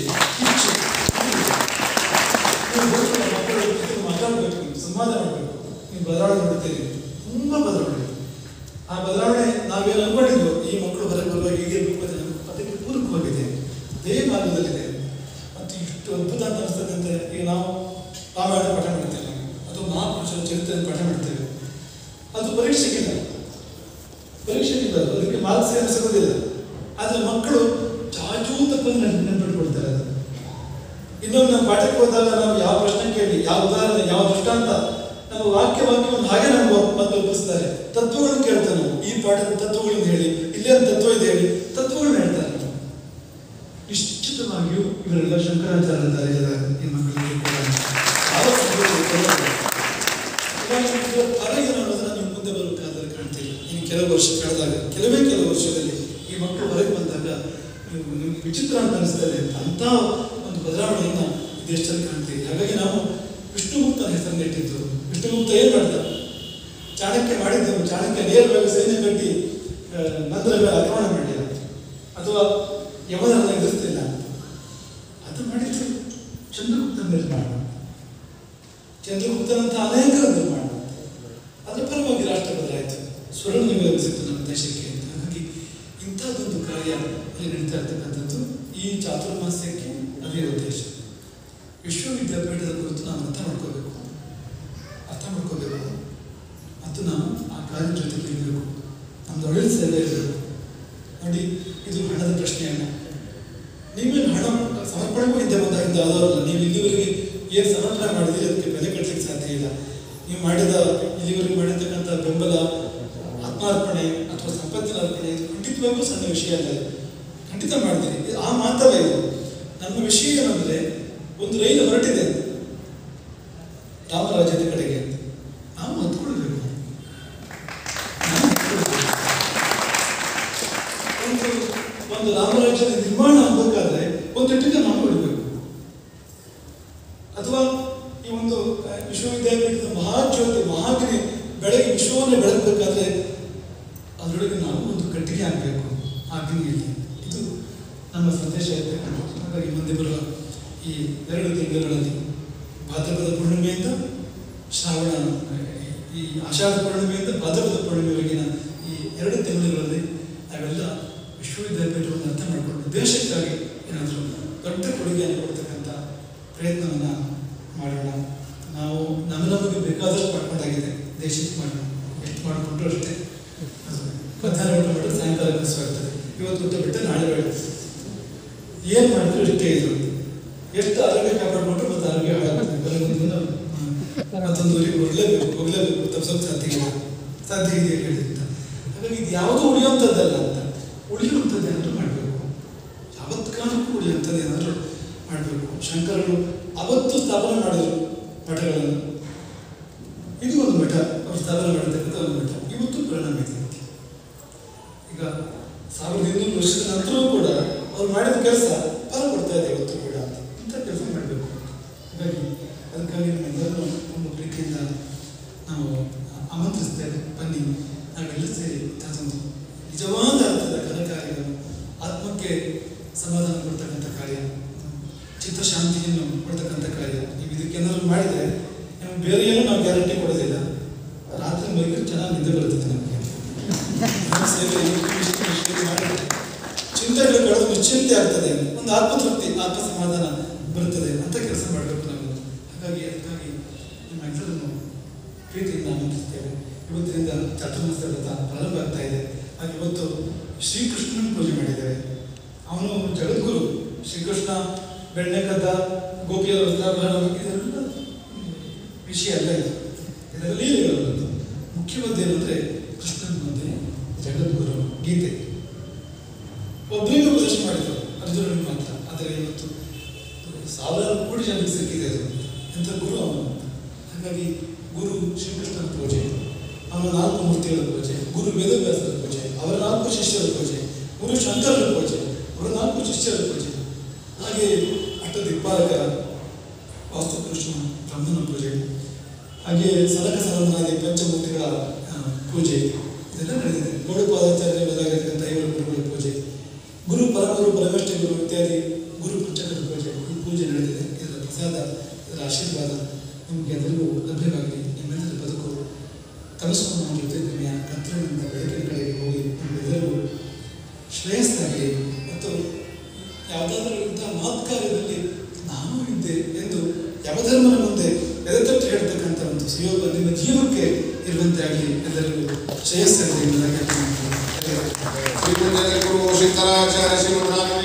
ಮಕ್ಕಳ ಜೊತೆ ಮಾತಾಡಬೇಕು, ಸಂವಾದ ಮಾಡಬೇಕು. ನೀವು ಬದಲಾವಣೆ ನೋಡ್ತೀರಿ, ತುಂಬ ಬದಲಾವಣೆ. ಆ ಬದಲಾವಣೆ ನಾವೇನು ಅನ್ಕೊಂಡಿದ್ವು, ಈ ಮಕ್ಕಳು ಹೊರಗೆ ಬರುವಾಗ ಹೀಗಿರ್ಬೇಕು ಅಂತ ಅದಕ್ಕೆ ಪೂರಕವಾಗಿದೆ, ಅದೇ ಮಾರ್ಗದಲ್ಲಿದೆ. ಮತ್ತು ಇಷ್ಟು ಅದ್ಭುತ ಅಂತ ಅನಿಸ್ತದೆ ಅಂತ ಈಗ ನಾವು ರಾಮಾಯಣ ಪಾಠ ಮಾಡ್ತೇವೆ ಅಥವಾ ಮಹಾಪುರುಷರ ಚರಿತ್ರೆ ಪಾಠ ಮಾಡ್ತೇವೆ. ಅದು ಪರೀಕ್ಷೆಗಿಲ್ಲ, ಅದಕ್ಕೆ ಮಾರ್ಕ್ಸ್ ಏನು ಸಿಗೋದಿಲ್ಲ. ಆದರೆ ಮಕ್ಕಳು ಚಾಚೂತಕ್ಕನ್ನು ನೆನಪಿಟ್ಕೊಳ್ತಾರೆ. ಅದು ಇನ್ನೊಂದು ನಾವು ಪಾಠಕ್ಕೆ ಹೋದಾಗ ನಾವು ಯಾವ ಪ್ರಶ್ನೆ ಕೇಳಿ, ಯಾವ ಉದಾಹರಣೆ, ಯಾವ ದೃಷ್ಟಾಂತ, ನಮ್ಮ ವಾಕ್ಯವನ್ನು ಹಾಗೆ ನಮ್ಗೆ ಮತ್ತೆ ಒಪ್ಪಿಸ್ತಾರೆ. ತತ್ವಗಳನ್ನು ಕೇಳ್ತಾರೆ. ನಾವು ಈ ಪಾಠದ ತತ್ವಗಳನ್ನು ಹೇಳಿ, ಇಲ್ಲೇನು ತತ್ವ ಇದೆ ಹೇಳಿ, ತತ್ವಗಳನ್ನ ಹೇಳ್ತಾರೆ. ನಿಶ್ಚಿತವಾಗಿಯೂ ಇವರೆಲ್ಲ ಶಂಕರಾಚಾರ್ಯ ತಲೆಯದ ಈ ಮಕ್ಕಳಿಗೆ ಅನ್ನೋದನ್ನ ನೀವು ಮುಂದೆ ಬರಬೇಕಾದ್ರೆ ಕಾಣ್ತೀವಿ. ಇನ್ನು ಕೆಲವು ವರ್ಷ ಕಳೆದಾಗ, ಕೆಲವೇ ಕೆಲವು ವರ್ಷದಲ್ಲಿ ಈ ಮಕ್ಕಳು ಹೊರಗೆ ಬಂದಾಗ ನಿಮ್ಗೆ ವಿಚಿತ್ರ ಅಂತ ಅನಿಸ್ತದೆ. ಅಂಥ ಒಂದು ಬದಲಾವಣೆಯನ್ನು ದೇಶದಲ್ಲಿ ಕಾಣ್ತೀವಿ. ಹಾಗಾಗಿ ನಾವು ವಿಷ್ಣುಗುಪ್ತನ ಹೆಸರನ್ನು ಇಟ್ಟಿದ್ದು. ವಿಷ್ಣುಗುಪ್ತ ಏನು ಮಾಡ್ತಾರೆ? ಚಾಣಕ್ಯ ಮಾಡಿದ್ದೆವು. ಚಾಣಕ್ಯ ನೇರವಾಗಿ ಸೈನ್ಯ ಕಟ್ಟಿ ನಂತರ ಆಕ್ರಮಣ ಮಾಡಲಿಲ್ಲ ಅಥವಾ ಯಮನನ್ನು ಎದುರಿಸ್ತಿಲ್ಲ. ಅದು ಮಾಡಿದ್ದು ಚಂದ್ರಗುಪ್ತನ ನಿರ್ಮಾಣ. ಚಂದ್ರಗುಪ್ತನಂಥ ಅನೇಕರ ನಿರ್ಮಾಣ. ಅದರ ಪರವಾಗಿ ರಾಷ್ಟ್ರ ಬದಲಾಯಿತು, ಸ್ವರ್ಣಯುಗ ಲಭಿಸಿತ್ತು ನಮ್ಮ ದೇಶಕ್ಕೆ. ಹಾಗಾಗಿ ಇಂಥದ್ದೊಂದು ಕಾರ್ಯ ಇಲ್ಲಿ ನಡೀತಾ ಇರ್ತಕ್ಕಂಥದ್ದು ಈ ಚಾತುರ್ಮಾಸ್ಯಕ್ಕೆ ಅದೇ ಉದ್ದೇಶ. ವಿಶ್ವವಿದ್ಯಾಪೀಠದ ಕುರಿತು ನಾವು ಅರ್ಥ ಮಾಡ್ಕೋಬೇಕು ಮತ್ತು ನಾವು ಆ ಕಾರ್ಯದ ಜೊತೆಗೆ ಇರಬೇಕು. ನಮ್ದು ಒಳ್ಳೆ ಸೇವೆ ಇರಬೇಕು. ನೋಡಿ, ಇದು ಹಣದ ಪ್ರಶ್ನೆಯಲ್ಲ. ನೀವೇನು ಹಣ ಸಮರ್ಪಣೆಗೂ ಹಿಂದೆ ಬಂದಾಗಿಂದ ಆದವರಲ್ಲ. ನೀವು ಇಲ್ಲಿವರೆಗೆ ಏನು ಸಮರ್ಪಣೆ ಮಾಡಿದ್ರೆ ಅದಕ್ಕೆ ಬೆಲೆ ಕಟ್ಟಲಿಕ್ಕೆ ಸಾಧ್ಯ ಇಲ್ಲ. ನೀವು ಇಲ್ಲಿವರೆಗೆ ಮಾಡಿರ್ತಕ್ಕಂಥ ಬೆಂಬಲ, ಆತ್ಮಾರ್ಪಣೆ ಅಥವಾ ಸಂಪತ್ತಿನ ಅರ್ಪಣೆ ಇದು ಖಂಡಿತವಾಗೂ ಸಣ್ಣ ವಿಷಯ ಅಲ್ಲ. ಖಂಡಿತ ಮಾಡ್ತೀನಿ. ಆ ಮಾತಲ್ಲ ಇದು. ನಮ್ಮ ವಿಷಯ ಏನಂದ್ರೆ, ಒಂದು ರೈಲು ಹೊರಟಿದೆ ರಾಮರಾಜ್ಯದ ಕಡೆಗೆ, ನಾವು ಹತ್ಕೊಳ್ಬೇಕು. ಒಂದು ರಾಮರಾಜ್ಯದ ನಿರ್ಮಾಣ ಆಗಬೇಕಾದ್ರೆ ಒಂದು ಟಿಕೆಟ್ ನಾವು ಕೊಡಬೇಕು. ಅಥವಾ ಈ ಒಂದು ವಿಶ್ವವಿದ್ಯಾಪೀಠದ ಮಹಾಜ್ಯೋತಿ ಮಹಾಗ್ನಿ ಬೆಳಗ್ಗೆ ವಿಶ್ವವನ್ನು ಬೆಳಗಬೇಕಾದ್ರೆ ಅದರೊಳಗೆ ನಾವು ಒಂದು ಕಟ್ಟಿಗೆ ಆಗಬೇಕು ಅಗ್ನಿಯಲ್ಲಿ. ಇದು ನಮ್ಮ ಸಂದೇಶ ಇರಬೇಕು. ಹಾಗಾಗಿ ಮುಂದೆ ಬರುವ ಈ 2 ತಿಂಗಳಲ್ಲಿ ಭಾದ್ರಪದ ಪೂರ್ಣಿಮೆಯಿಂದ ಶ್ರಾವಣ ಈ ಆಷಾಢ ಪೂರ್ಣಿಮೆಯಿಂದ ಭಾದ್ರಪದ ಪೂರ್ಣಿಮೆವರೆಗಿನ ಈ 2 ತಿಂಗಳುಗಳಲ್ಲಿ ನಾವೆಲ್ಲ ವಿಶ್ವವಿದ್ಯಾಪೀಠವನ್ನು ಅರ್ಥ ಮಾಡಿಕೊಂಡು ದೇಶಕ್ಕಾಗಿ ಏನಾದರೂ ದೊಡ್ಡ ಕೊಡುಗೆಯನ್ನು ಕೊಡ್ತಕ್ಕಂಥ ಪ್ರಯತ್ನವನ್ನು ಮಾಡೋಣ. ನಾವು ನಮಗೆ ಬೇಕಾದಷ್ಟು ಮಾಡ್ಕೊಂಡಾಗಿದೆ, ದೇಶಕ್ಕೆ ಮಾಡೋಣ. ಎಷ್ಟು ಮಾಡಿಕೊಂಡ್ರು ಅಷ್ಟೇ. ಮಧ್ಯಾಹ್ನ ಊಟ ಬಿಟ್ಟು ಸಾಯಂಕಾಲ ಕಲಿಸುವಾಗ್ತದೆ. ಇವತ್ತು ಊಟ ಬಿಟ್ಟು ನಾಳೆ ಬೇಡ. ಏನು ಮಾಡಿದ್ರು ಇಷ್ಟೇ ಇದು. ಎಷ್ಟು ಆರೋಗ್ಯ ಕಾಪಾಡಿಕೊಂಡ್ರು ಮತ್ತು ಆರೋಗ್ಯ ಹಾಳಾಗ್ತದೆ. ಮತ್ತೊಂದು ಊರಿಗೆ ಹೋಗಲೇಬೇಕು ತಪ್ಪಿಸೋದು ಸಾಧ್ಯ ಇದೆ ಹೇಳಿದ್ದ. ಹಾಗಾಗಿ ಇದು ಯಾವುದೂ ಉಳಿಯುವಂಥದ್ದಲ್ಲ ಅಂತ, ಉಳಿಯುವಂಥದ್ದು ಏನಾದರೂ ಮಾಡಬೇಕು. ಯಾವತ್ತು ಕಾಲಕ್ಕೂ ಉಳಿಯುವಂಥದ್ದು ಏನಾದರೂ ಮಾಡಬೇಕು. ಶಂಕರರು ಅವತ್ತು ಸ್ಥಾಪನೆ ಮಾಡಿದರು ಮಠಗಳನ್ನು. ಇದು ಒಂದು ಮಠ, ಅವರು ಸ್ಥಾಪನೆ ಮಾಡಿರ್ತಕ್ಕಂಥ ಒಂದು ಮಠ. ಇವತ್ತು ಪರಿಣಾಮ ಇದೆ. ಈಗ 1200 ವರ್ಷದ ನಂತರವೂ ಕೂಡ ಅವ್ರು ಮಾಡಿದ ಕೆಲಸ ಫಲ ಕೊಡ್ತಾ ಇದೆ ಇವತ್ತು ಕೂಡ. ಇಂಥ ಕೆಲಸ ಮಾಡಬೇಕು. ಹಾಗಾಗಿ ಅದಕ್ಕಾಗಿ ನಮ್ಮೆಲ್ಲರೂ ಒಂದು ಪ್ರೀತಿಯಿಂದ ನಾವು ಆಮಂತ್ರಿಸ್ತೇವೆ. ಬನ್ನಿ, ನಾವೆಲ್ಲ ಸೇರಿ ಇಂಥದ್ದೊಂದು ನಿಜವಾದ ಅರ್ಥದ ಘನ ಕಾರ್ಯಗಳು, ಆತ್ಮಕ್ಕೆ ಸಮಾಧಾನ ಕೊಡ್ತಕ್ಕಂಥ ಕಾರ್ಯ, ಚಿತ್ತಶಾಂತಿಯನ್ನು ಕೊಡ್ತಕ್ಕಂಥ ಕಾರ್ಯ. ನೀವು ಇದಕ್ಕೇನಾದ್ರು ಮಾಡಿದರೆ ನಮ್ಗೆ ಬೇರೆ ಏನೂ ನಾವು ಗ್ಯಾರಂಟಿ ಕೊಡೋದಿಲ್ಲ. ರಾತ್ರಿ ಮೈಗೆ ಚೆನ್ನಾಗಿ ನಿದ್ದೆ ಬರುತ್ತದೆ ನಮಗೆ. ಚಿಂತೆಗಳು ಕಳೆದು ನಿಶ್ಚಿಂತೆ ಆಗ್ತದೆ, ಒಂದು ಆತ್ಮತೃಪ್ತಿ, ಆತ್ಮ ಸಮಾಧಾನ ಬರುತ್ತದೆ ಅಂತ ಕೆಲಸ ಮಾಡಬೇಕು ನಾವು. ಅದಕ್ಕಾಗಿ ನಿಮ್ಮೆಲ್ಲರನ್ನು ಪ್ರೀತಿಯಿಂದ ಆಮಂತ್ರಿಸ್ತೇವೆ. ಇವತ್ತಿನಿಂದ ಚಾತುರ್ಮಾಸ ವ್ರತ ಪ್ರಾರಂಭ ಆಗ್ತಾ ಇದೆ. ಹಾಗೆ ಇವತ್ತು ಶ್ರೀಕೃಷ್ಣನ ಪೂಜೆ ಮಾಡಿದ್ದೇವೆ. ಅವನು ಜಗದ್ಗುರು. ಶ್ರೀಕೃಷ್ಣ ಬೆಣ್ಣೆ ಕದ್ದ, ಗೋಪಿಯರ ವಸ್ತ್ರಾಭರಣ, ಇದೆಲ್ಲ ವಿಷಯ ಅಲ್ಲ. ಇದೆಲ್ಲ ಲೀಲೆಗಳು. ಮುಖ್ಯವಾದ ಏನಂದ್ರೆ ಕೃಷ್ಣನ ಮುಂದೆ ಜಗದ್ಗುರು ಗೀತೆ ಒಬ್ಬರಿಗೆ ಉಪದೇಶ ಮಾಡಿದರು, ಅರ್ಜುನನಿಗೆ ಮಾತ್ರ. ಆದರೆ ಇವತ್ತು 1000 ಕೋಟಿ ಜನರಿಗೆ ಸಿಕ್ಕಿದೆ ಅದು. ಎಂಥ ಗುರು ಅವನು. ಹಾಗಾಗಿ ಗುರು ಶ್ರೀಕೃಷ್ಣನ ಪೂಜೆ, ಅವನ 4 ಮೂರ್ತಿಗಳ ಪೂಜೆ, ಗುರು ವೇದವ್ಯಾಸರ ಪೂಜೆ, ಅವರ 4 ಶಿಷ್ಯರ ಪೂಜೆ, ಗುರು ಶಂಕರರ ಪೂಜೆ, ಅವರ 4 ಶಿಷ್ಯರ ಪೂಜೆ, ಹಾಗೆ ಅಷ್ಟದಿಕ್ಪಾಲಕ ವಾಸ್ತುಪುರುಷನ ಬ್ರಹ್ಮನ ಪೂಜೆ, ಹಾಗೆ ಸನಕ ಸನಂದನಾದಿ ಪಂಚಮೂರ್ತಿಗಳ ಪೂಜೆ, ಇದೆಲ್ಲ ನಡೆದಿದೆ. ಗೌಡಪಾದಾಚಾರ್ಯ ಮೊದಲಾಗಿರ್ತಕ್ಕಂಥ 5 ಗುರುಗಳ ಪೂಜೆ, ಗುರು ಪರಮಗುರು ಪರಮೇಶ್ವರ ಗುರು ಇತ್ಯಾದಿ ಗುರು ಪಂಚಕರ ಪೂಜೆ, ಈ ಪೂಜೆ ನಡೆದಿದೆ. ಇದರ ಪ್ರಸಾದ, ಇದರ ಆಶೀರ್ವಾದ ನಿಮಗೆ ಎಲ್ಲರಿಗೂ ಲಭ್ಯವಾಗಲಿ. ನಿಮ್ಮೆಲ್ಲರ ಬದುಕು ಕನಸು ನಮ್ಮ ಜೊತೆ ನಿಮಗೆ ಕತ್ತಲಿನಿಂದ ಬೆಳಕಿನ ಕಡೆಗೆ ಹೋಗಿ ನಿಮ್ಮೆಲ್ಲರಿಗೂ ಶ್ರೇಯಸ್ಸಾಗಲಿ. ಮತ್ತು ಯಾವುದಾದ್ರೂ ಇಂಥ ಮಹತ್ಕಾರ್ಯದಲ್ಲಿ ನಾನು ಇದ್ದೆ ಎಂದು ಯಮಧರ್ಮನ ಮುಂದೆ ಎದೆತಟ್ಟು ಹೇಳ್ತಕ್ಕಂಥ ಒಂದು ಸುಯೋಗ ನಿಮ್ಮ ಜೀವಕ್ಕೆ ಇರುವಂತೆ ಆಗಲಿ. ಎಲ್ಲರಿಗೂ ಶ್ರೇಯಸ್ಸಾಗಲಿ. ಗುರು ಶಂಕರಾಚಾರ್ಯ ಶ್ರೀಮಠ